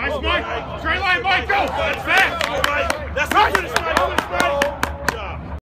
Nice, Mike. Straight line, Mike, go. That's fast. That's right.